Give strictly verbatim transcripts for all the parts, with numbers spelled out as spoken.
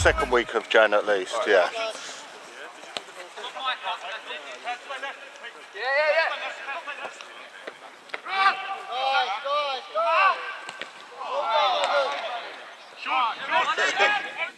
second week of Jan at least, yeah. Yeah, yeah, yeah. Guys, guys, guys. Short, short.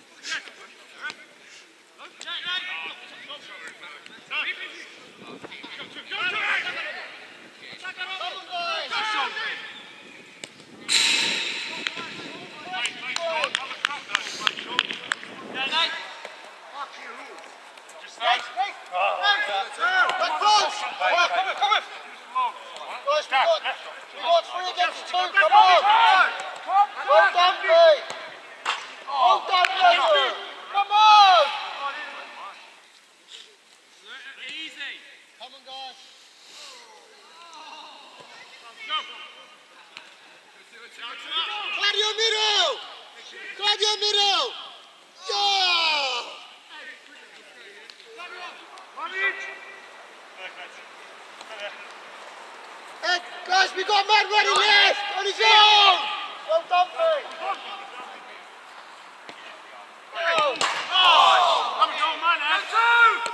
Claudio middle! Claudio middle! Yeah! Hey, guys, we got man ready left! On his own! Well done, Pete! Oh! Oh! Come on, man! That's two!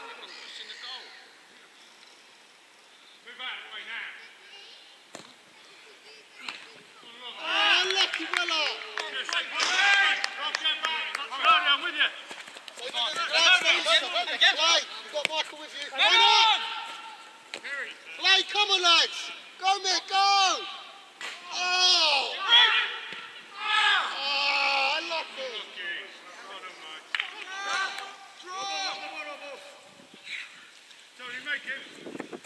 Move out of the way now. Oh, lucky Willa! Claudio, I'm with you. Play, you've got Michael with you. Come on! Play, come on, lads! Go, Mick, go! Oh! Oh, lucky! Tony, make it.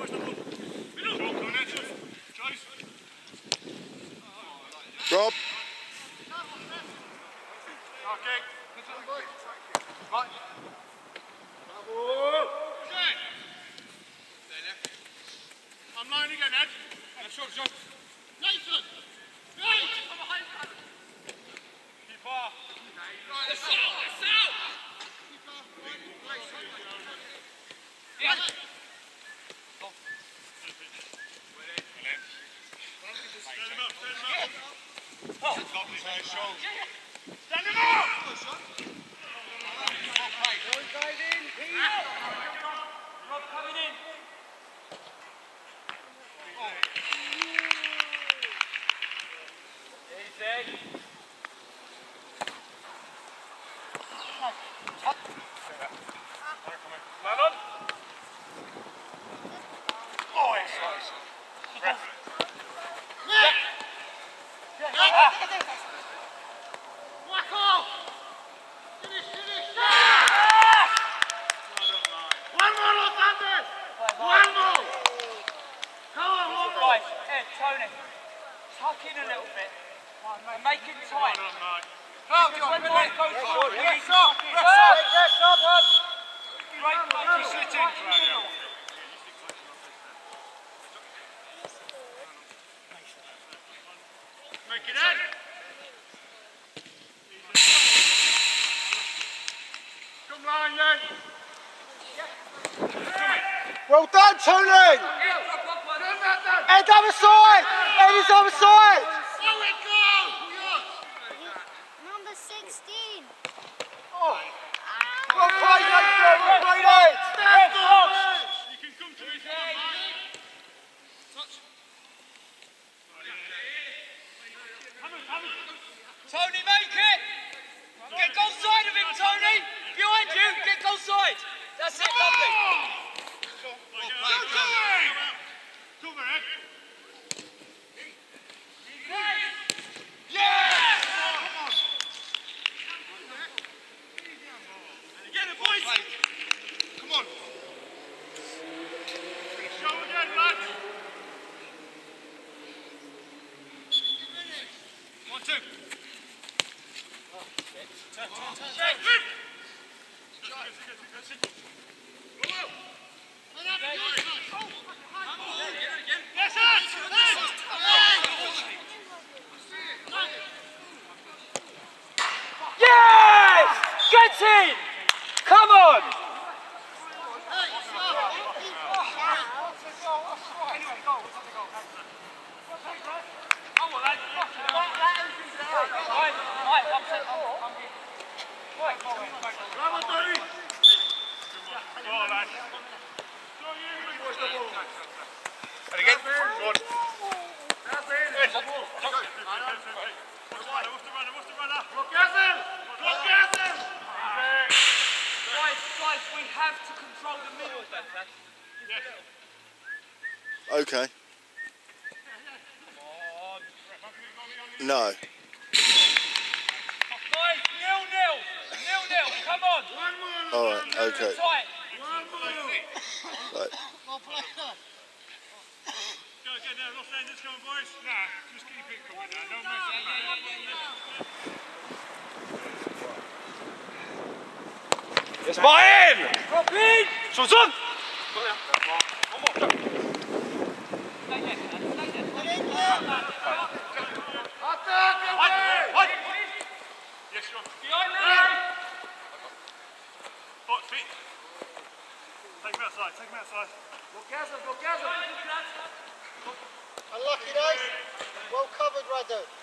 Rob. Okay. Right. I'm lying again, Ed. Shot, shot. Nathan! Right! Keep off. Right, let's out, let's out! Yeah. Stand him up, stand him up. Oh. Stand him up! Rob guys in, Pete. Rob coming in. Easy. Man on. Oh, it's nice. Nick! Michael! Finish, finish! One more, Los Andes! One more! Come on, one more! Right, Ed, Tony, tuck in a little bit and make it tight. Because when Mike goes forward, he's up! Yes, up, up! Great play. You sit in, Claudio. Make it in! Come line then! Well done, Tony! Ed, other side! Ed is other side! Number sixteen. Oh! Well played, Nathan! Well played, Ed! You can come to me if you want, mate. Touch. Tony, make it! Get goal side of him, Tony! Behind you, get goal side! That's it, lovely! Well played, Tony! Come on, Ed. Yes! Come on! Get it, boys! Come on! Show again, lads! One, two. Turn, turn, turn, turn. Yes, Yes! Get in! Come on! Bravo, Tony! Go on, lad. And again. Good. Guys, guys, we have to control the middle. Okay. No. Guys, nil nil. Nil nil, come on. All right. Okay. Tight. Right. Yes, Martin! Drop in. Short on! Yes, you're behind me. Foot, feet. Take him outside, take him outside. Go Gazza, go Gazza. Unlucky days. Well covered, Radu.